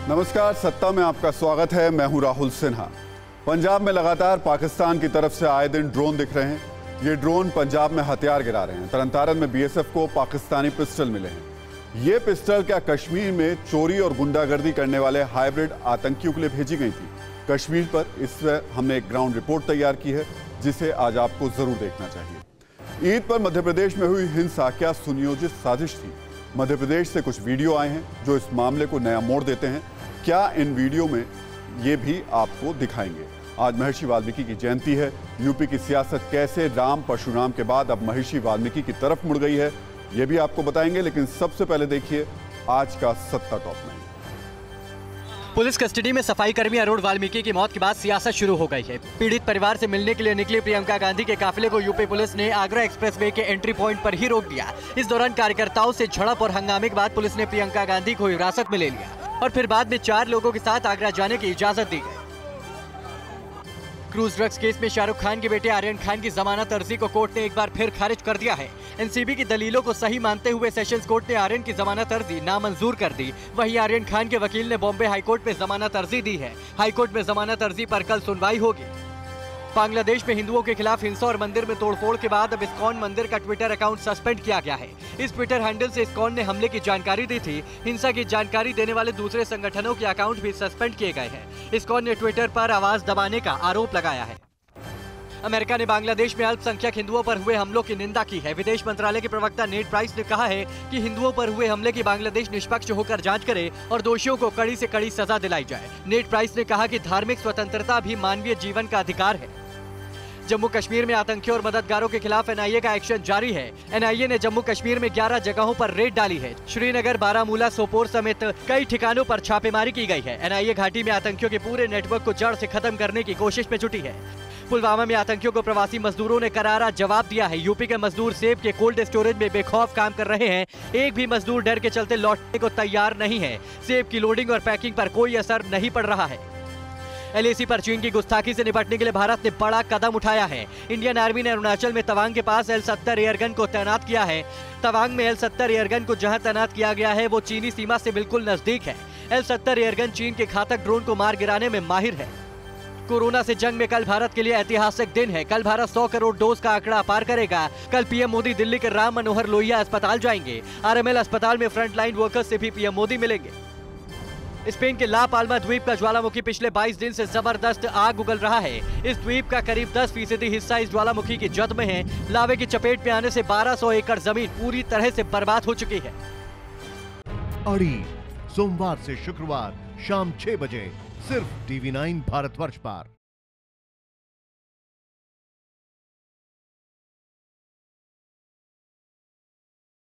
नमस्कार, सत्ता में आपका स्वागत है। मैं हूं राहुल सिन्हा। पंजाब में लगातार पाकिस्तान की तरफ से आए दिन ड्रोन दिख रहे हैं। ये ड्रोन पंजाब में हथियार गिरा रहे हैं। तरन में बीएसएफ को पाकिस्तानी पिस्टल मिले हैं। ये पिस्टल क्या कश्मीर में चोरी और गुंडागर्दी करने वाले हाइब्रिड आतंकियों के लिए भेजी गई थी? कश्मीर पर इस हमने एक ग्राउंड रिपोर्ट तैयार की है, जिसे आज आपको जरूर देखना चाहिए। ईद पर मध्य प्रदेश में हुई हिंसा क्या सुनियोजित साजिश थी? मध्य प्रदेश से कुछ वीडियो आए हैं जो इस मामले को नया मोड़ देते हैं। क्या इन वीडियो में ये भी आपको दिखाएंगे। आज महर्षि वाल्मीकि की जयंती है। यूपी की सियासत कैसे राम परशुराम के बाद अब महर्षि वाल्मीकि की तरफ मुड़ गई है, ये भी आपको बताएंगे। लेकिन सबसे पहले देखिए आज का सत्ता टॉप 9। पुलिस कस्टडी में सफाई कर्मी अरुण वाल्मीकि की मौत के बाद सियासत शुरू हो गई है। पीड़ित परिवार से मिलने के लिए निकली प्रियंका गांधी के काफिले को यूपी पुलिस ने आगरा एक्सप्रेसवे के एंट्री पॉइंट पर ही रोक दिया। इस दौरान कार्यकर्ताओं से झड़प और हंगामे के बाद पुलिस ने प्रियंका गांधी को हिरासत में ले लिया और फिर बाद में 4 लोगों के साथ आगरा जाने की इजाजत दी गई। क्रूज ड्रग्स केस में शाहरुख खान के बेटे आर्यन खान की जमानत अर्जी को कोर्ट ने एक बार फिर खारिज कर दिया है। एनसीबी की दलीलों को सही मानते हुए सेशंस कोर्ट ने आर्यन की जमानत अर्जी नामंजूर कर दी। वहीं आर्यन खान के वकील ने बॉम्बे हाईकोर्ट में जमानत अर्जी दी है। हाईकोर्ट में जमानत अर्जी पर कल सुनवाई होगी। बांग्लादेश में हिंदुओं के खिलाफ हिंसा और मंदिर में तोड़फोड़ के बाद अब इस्कॉन मंदिर का ट्विटर अकाउंट सस्पेंड किया गया है। इस ट्विटर हैंडल से इस्कॉन ने हमले की जानकारी दी थी। हिंसा की जानकारी देने वाले दूसरे संगठनों के अकाउंट भी सस्पेंड किए गए हैं। इस्कॉन ने ट्विटर पर आवाज दबाने का आरोप लगाया है। अमेरिका ने बांग्लादेश में अल्पसंख्यक हिंदुओं पर हुए हमलों की निंदा की है। विदेश मंत्रालय के प्रवक्ता नेड प्राइस ने कहा है कि हिंदुओं पर हुए हमले की बांग्लादेश निष्पक्ष होकर जांच करे और दोषियों को कड़ी से कड़ी सजा दिलाई जाए। नेड प्राइस ने कहा कि धार्मिक स्वतंत्रता भी मानवीय जीवन का अधिकार है। जम्मू कश्मीर में आतंकियों और मददगारों के खिलाफ एनआईए का एक्शन जारी है। एनआईए ने जम्मू कश्मीर में 11 जगहों पर रेड डाली है। श्रीनगर, बारामूला, सोपोर समेत कई ठिकानों पर छापेमारी की गई है। एनआईए घाटी में आतंकियों के पूरे नेटवर्क को जड़ से खत्म करने की कोशिश में जुटी है। पुलवामा में आतंकियों को प्रवासी मजदूरों ने करारा जवाब दिया है। यूपी के मजदूर सेब के कोल्ड स्टोरेज में बेखौफ काम कर रहे हैं। एक भी मजदूर डर के चलते लौटने को तैयार नहीं है। सेब की लोडिंग और पैकिंग पर कोई असर नहीं पड़ रहा है। एलएसी पर चीन की गुस्ताखी से निपटने के लिए भारत ने बड़ा कदम उठाया है। इंडियन आर्मी ने अरुणाचल में तवांग के पास L-70 एयरगन को तैनात किया है। तवांग में L-70 एयरगन को जहां तैनात किया गया है वो चीनी सीमा से बिल्कुल नजदीक है। L-70 एयरगन चीन के घातक ड्रोन को मार गिराने में माहिर है। कोरोना से जंग में कल भारत के लिए ऐतिहासिक दिन है। कल भारत 100 करोड़ डोज का आंकड़ा पार करेगा। कल पीएम मोदी दिल्ली के राम मनोहर लोहिया अस्पताल जाएंगे। आरएमएल अस्पताल में फ्रंटलाइन वर्कर्स से भी पीएम मोदी मिलेंगे। स्पेन के ला पाल्मा द्वीप का ज्वालामुखी पिछले 22 दिन से जबरदस्त आग उगल रहा है। इस द्वीप का करीब 10% हिस्सा इस ज्वालामुखी की जद में है। लावे की चपेट में आने से 1200 एकड़ जमीन पूरी तरह से बर्बाद हो चुकी है। अड़ी सोमवार से शुक्रवार शाम 6 बजे सिर्फ TV9 भारतवर्ष पर।